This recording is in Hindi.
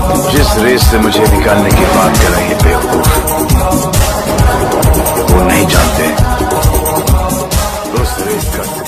जिस रेस से मुझे निकालने की बात कर रहे बेवकूफ, वो नहीं जानते उस रेस का